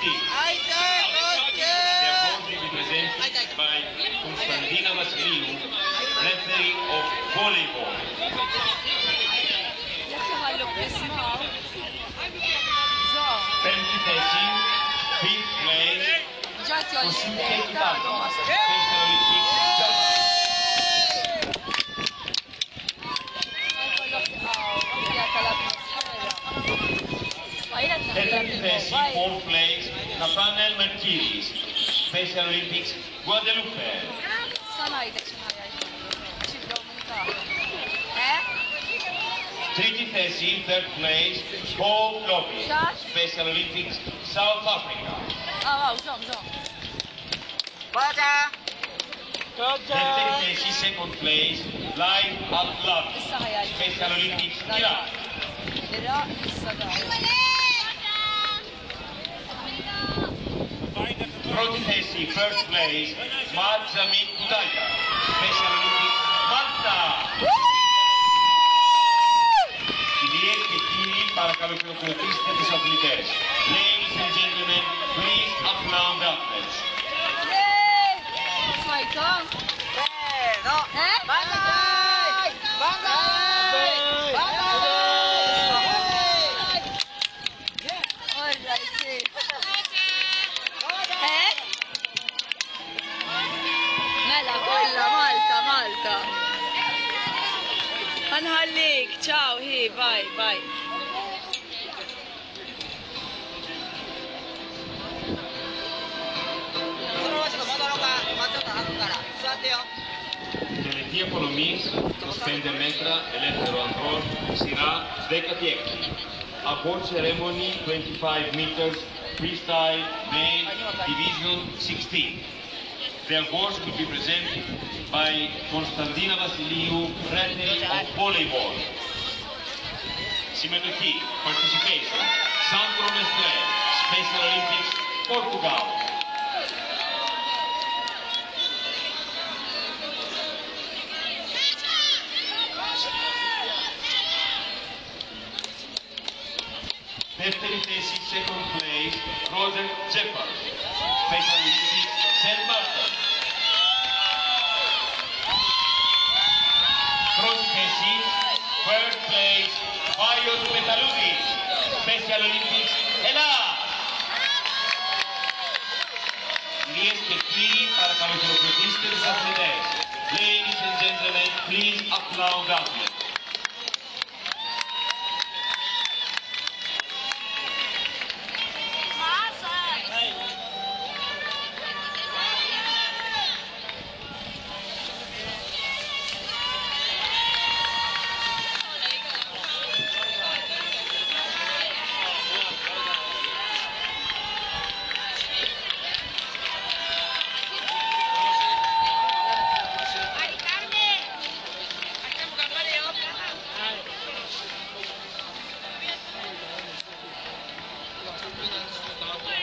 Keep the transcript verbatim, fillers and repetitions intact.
fifteen. Therefore, will be presented by Konstantina Vasiliou, referee of volleyball. Penultesi, fifth place, Kosuke Kitano, Special Olympics, Japan. Penultesi, fourth place, Nathaniel Merkiris, Special Olympics, Guadeloupe. Tridicesi, third place, Paul Lopez, Special Olympics, South Africa. Tridicesi, second place, Live Abdullah, Special Olympics, Iraq. Tridicesi, first place, Marzamit Kudaya, Special Olympics, Malta. Παρακαλώ χειροκροτήστε τις αθλητές. Ladies and gentlemen, please applaud the athletes. Mela kolla Malta, Malta. Ħanħallik, ciao, hi, bye, bye. Τελετή απονομής, στις πέντε μέτρα, ελεύθερο ανδρών, σειρά δέκατη έκτη. Award ceremony, twenty-five meters, freestyle, male, division sixteen. The awards will be presented by Konstantina Vasiliou, referee of volleyball. Συμμετοχή, participation, Sandro Mestre, Special Olympics, Portugal. Δεύτερη θέση, second place, Roger Jeffers, Special Olympics, Saint Martin. Πρώτη θέση, first place, Vaios Petaloudis, Special Olympics, Ελλάς. Κυρίες και κύριοι, παρακαλώ χειροκροτήστε τους αθλητές. Ladies and gentlemen, please applaud the athletes. Gracias.